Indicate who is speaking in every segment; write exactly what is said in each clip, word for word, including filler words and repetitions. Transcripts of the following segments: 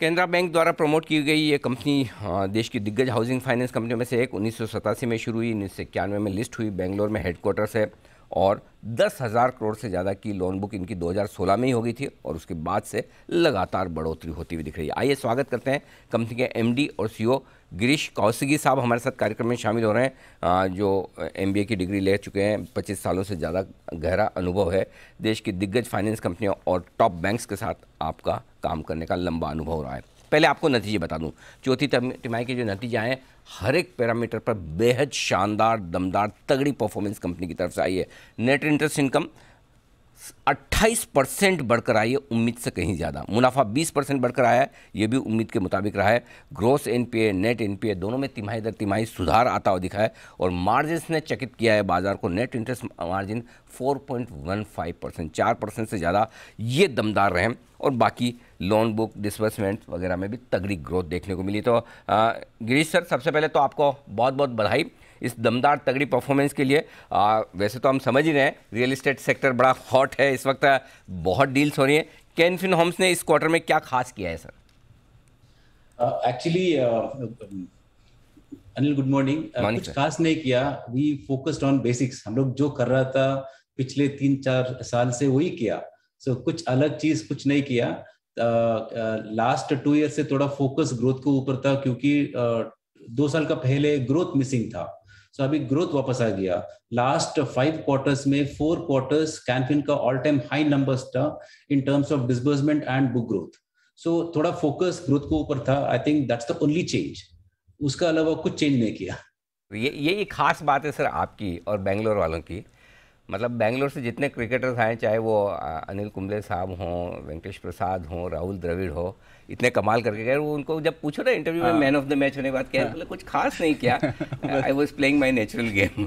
Speaker 1: Canara bank द्वारा promote की गई ये कंपनी देश की दिग्गज हाउसिंग फाइनेंस कंपनियों में से एक उन्नीस सौ सतासी में शुरू हुई, उन्नीस सौ इक्यानवे में लिस्ट हुई, बेंगलोर में हेडक्वार्टर्स है और दस हज़ार करोड़ से ज़्यादा की लोन बुक इनकी दो हज़ार सोलह में ही हो गई थी और उसके बाद से लगातार बढ़ोतरी होती हुई दिख रही है। आइए स्वागत करते हैं कंपनी के एमडी और सीईओ गिरीश कौशिगी साहब हमारे साथ कार्यक्रम में शामिल हो रहे हैं, जो एमबीए की डिग्री ले चुके हैं, पच्चीस सालों से ज़्यादा गहरा अनुभव है, देश की दिग्गज फाइनेंस कंपनियों और टॉप बैंक्स के साथ आपका काम करने का लंबा अनुभव रहा है। पहले आपको नतीजे बता दूं, चौथी तिमाही के जो नतीजे आए हर एक पैरामीटर पर बेहद शानदार, दमदार, तगड़ी परफॉर्मेंस कंपनी की तरफ से आई है। नेट इंटरेस्ट इनकम अट्ठाईस परसेंट बढ़कर आई है, उम्मीद से कहीं ज़्यादा। मुनाफा बीस परसेंट बढ़कर आया है, ये भी उम्मीद के मुताबिक रहा है। ग्रोस एनपीए, नेट एनपीए दोनों में तिमाही दर तिमाही सुधार आता हुआ दिखा है और मार्जिन्स ने चकित किया है बाजार को। नेट इंटरेस्ट मार्जिन चार पॉइंट एक पाँच परसेंट, चार परसेंट से ज़्यादा ये दमदार रहे और बाकी लोन बुक, डिसबर्समेंट वगैरह में भी तगड़ी ग्रोथ देखने को मिली। तो गिरीश सर, सबसे पहले तो आपको बहुत बहुत बधाई इस दमदार तगड़ी परफॉर्मेंस के लिए। आ, वैसे तो हम समझ ही रहे हैं रियल एस्टेट सेक्टर बड़ा हॉट है इस वक्त, बहुत डील्स हो रही हैं। कैन फिन होम्स ने इस क्वार्टर में क्या खास किया है sir?
Speaker 2: Actually Anil, good morning. कुछ खास नहीं किया, वी फोकस्ड ऑन बेसिक्स। हम लोग जो कर रहा था पिछले तीन चार साल से वही किया। सो so, कुछ अलग चीज कुछ नहीं किया। लास्ट टू ईयर से थोड़ा फोकस ग्रोथ के ऊपर था, क्योंकि uh, दो साल का पहले ग्रोथ मिसिंग था। सो so, अभी ग्रोथ वापस आ गया। लास्ट फाइव क्वार्टर्स में फोर क्वार्टर्स कैनफिन का ऑल टाइम हाई नंबर्स था in terms of disbursement and book growth. So थोड़ा फोकस ग्रोथ के ऊपर था। I think that's the only change, उसका अलावा कुछ चेंज नहीं किया।
Speaker 1: ये ये खास बात है सर आपकी और बेंगलोर वालों की। मतलब बेंगलोर से जितने क्रिकेटर्स आए, चाहे वो अनिल कुंबले साहब हों, वेंकटेश प्रसाद हों, राहुल द्रविड़ हो, इतने कमाल करके गए। वो उनको जब पूछो ना इंटरव्यू में मैन ऑफ द मैच होने के बाद, क्या बोले कुछ खास नहीं किया, I was playing my natural game.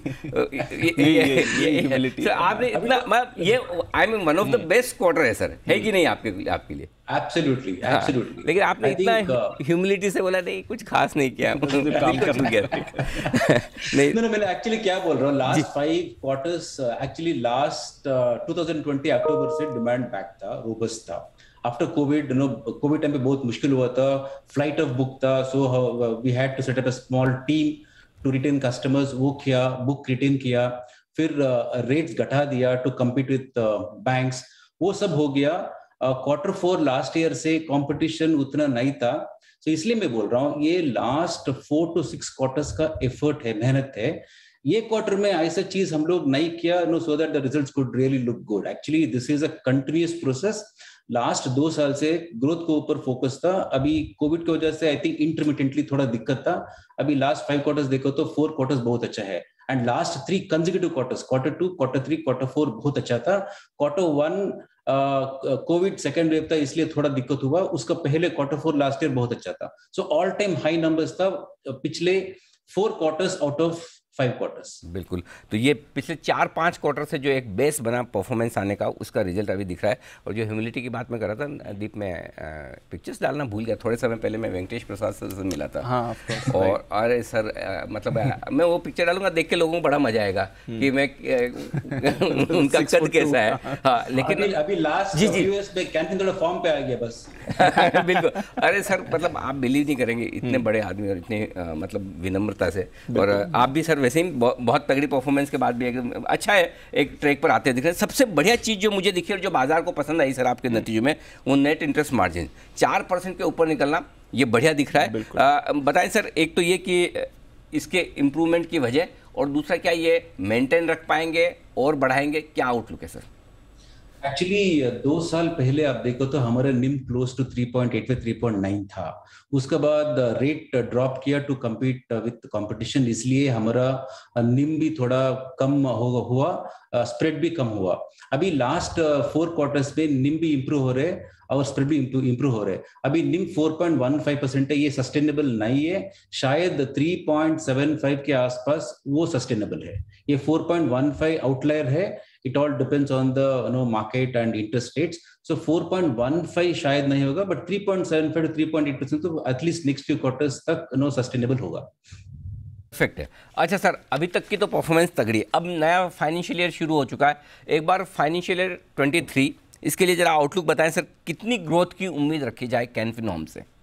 Speaker 1: आपने इतना मतलब ये I mean one of the best quarter है सर, है कि नहीं आपके आपके लिए?
Speaker 2: Absolutely, absolutely.
Speaker 1: लेकिन आपने इतना ह्यूमिलिटी से बोला नहीं कुछ खास नहीं किया, काम कर गया।
Speaker 2: नहीं, नहीं, मैंने एक्चुअली क्या बोल रहा हूँ, last five quarters actually last twenty twenty October से डिमांड बैक था, रोबस्ट था। After covid, you know, covid time पे बहुत मुश्किल हुआ था, फ्लाइट ऑफ बुक था, so we had to set up a small team to retain customers. वो किया, बुक रिटेन किया, फिर रेट्स uh, घटा दिया टू कम्पीट विथ बैंक्स, वो सब हो गया। क्वार्टर फोर लास्ट ईयर से कंपटीशन उतना नहीं था, so इसलिए मैं बोल रहा हूँ ये last four two six quarters का एफर्ट है, मेहनत है। ये क्वार्टर में ऐसा चीज हम लोग नहीं किया, no, so that the results could really look good. Actually this is a continuous process. Last दो साल से ग्रोथ के ऊपर फोकस था। अभी कोविड की वजह से आई थिंक इंटरमिटेंटली थोड़ा दिक्कत था। अभी लास्ट फाइव क्वार्टर्स देखो तो फोर क्वार्टर्स बहुत अच्छा है, and last three consecutive quarters, quarter two, quarter three, quarter four बहुत अच्छा था। Quarter one covid second wave था इसलिए थोड़ा दिक्कत हुआ, उसका पहले क्वार्टर फोर लास्ट ईयर बहुत अच्छा था। So all time high numbers था पिछले four quarters out of five quarters.
Speaker 1: बिल्कुल, तो ये पिछले चार पांच क्वार्टर से जो एक बेस बना परफॉर्मेंस आने का, उसका रिजल्ट अभी दिख रहा है। और जो ह्यूमिलिटी की बात मैं कर रहा था दीप, में पिक्चर्स डालना भूल गया। थोड़े समय पहले मैं वेंकटेश प्रसाद सर से मिला था।
Speaker 3: हाँ,
Speaker 1: और अरे सर आ, मतलब आ, मैं वो पिक्चर डालूंगा, देख के लोगों को बड़ा मजा आएगा कि मैं उनका कद कैसा है। हाँ, लेकिन
Speaker 2: अभी, अभी लास्ट
Speaker 1: जी जी
Speaker 2: कैंटीन थोड़ा फॉर्म पे आ गया बस।
Speaker 1: बिल्कुल। अरे सर, मतलब आप बिलीव नहीं करेंगे, इतने बड़े आदमी और इतने मतलब विनम्रता से, और आप भी सर वैसे ही बहुत तगड़ी परफॉर्मेंस के बाद भी एक अच्छा है, एक ट्रैक पर आते दिख रहे हैं। सबसे बढ़िया चीज़ जो मुझे दिखी और जो बाजार को पसंद आई सर आपके नतीजों में, वो नेट इंटरेस्ट मार्जिन चार परसेंट के ऊपर निकलना, ये बढ़िया दिख रहा है। बताएं सर, एक तो ये कि इसके इम्प्रूवमेंट की वजह, और दूसरा क्या ये मेंटेन रख पाएंगे और बढ़ाएंगे, क्या आउटलुक है सर?
Speaker 2: एक्चुअली दो साल पहले आप देखो तो हमारा NIM close to three point eight पे थ्री पॉइंट नाइन था। उसके बाद रेट ड्रॉप किया टू कम्पीट विथ कंपटीशन, इसलिए हमारा निम भी थोड़ा कम हो हुआ, स्प्रेड भी कम हुआ। अभी लास्ट फोर क्वार्टर्स में निम भी इंप्रूव हो रहे और स्प्रेड भी इंप्रूव हो रहे। अभी NIM four point one five percent है, ये सस्टेनेबल नहीं है। शायद थ्री पॉइंट सेवन फाइव के आसपास वो सस्टेनेबल है। ये four point one five outlier है। It all depends on the you know market and interest rates. So four point one five शायद नहीं होगा, but three point seven five to three point eight percent तो at least next few quarters तक you know sustainable होगा।
Speaker 1: Perfect है। अच्छा sir, अभी तक की तो परफॉर्मेंस तगड़ी, अब नया फाइनेंशियल ईयर शुरू हो चुका है। एक बार फाइनेंशियल ईयर तेईस, इसके लिए जरा आउटलुक बताएं सर, कितनी ग्रोथ की उम्मीद रखी जाए कैन फिन होम्स से?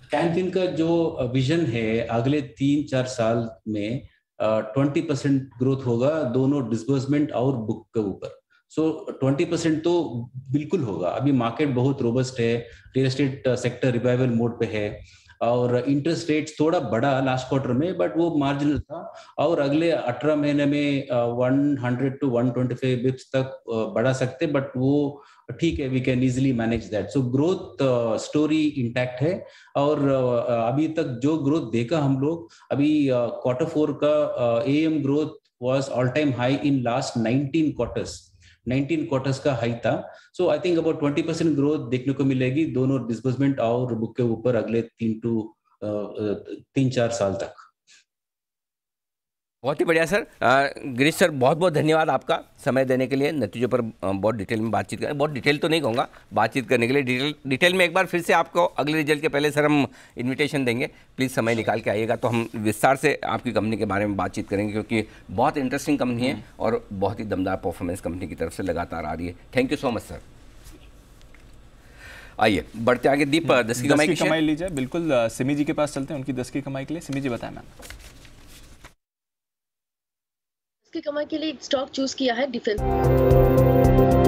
Speaker 2: कैन फिन का जो विजन है अगले तीन चार साल में ट्वेंटी परसेंट ग्रोथ होगा दोनों डिस्बर्समेंट और बुक के ऊपर। सो ट्वेंटी परसेंट तो बिल्कुल होगा। अभी मार्केट बहुत रोबस्ट है, real estate sector revival mode पे है और इंटरेस्ट रेट थोड़ा बढ़ा लास्ट क्वार्टर में, बट वो मार्जिनल था और अगले अठारह महीने में one hundred to one twenty five bips तक बढ़ा सकते, बट वो ठीक है, we can easily manage that. So growth story intact है और uh, अभी तक जो ग्रोथ देखा हम लोग, अभी क्वार्टर uh, फोर का AM growth was all time high in last nineteen quarters nineteen quarters का हाई था। So I think about twenty percent growth देखने को मिलेगी दोनों डिस्बर्समेंट और बुक के ऊपर अगले तीन टू तीन चार साल तक।
Speaker 1: बहुत ही बढ़िया सर। गिरीश सर, बहुत बहुत धन्यवाद आपका समय देने के लिए, नतीजों पर बहुत डिटेल में बातचीत करें। बहुत डिटेल तो नहीं कहूँगा, बातचीत करने के लिए डिटेल डिटेल में एक बार फिर से आपको अगले रिजल्ट के पहले सर हम इनविटेशन देंगे, प्लीज़ समय निकाल के आइएगा, तो हम विस्तार से आपकी कंपनी के बारे में बातचीत करेंगे, क्योंकि बहुत इंटरेस्टिंग कंपनी है और बहुत ही दमदार परफॉर्मेंस कंपनी की तरफ से लगातार आ रही है। Thank you so much sir. आइए बढ़ते आगे। दीप, दस की कमाई की
Speaker 3: कमाई लीजिए। बिल्कुल, सिमी जी के पास चलते हैं, उनकी दस की कमाई के लिए। सिमी जी बताएं मैम।
Speaker 4: की कमाई के लिए एक स्टॉक चूज किया है डिफेंस।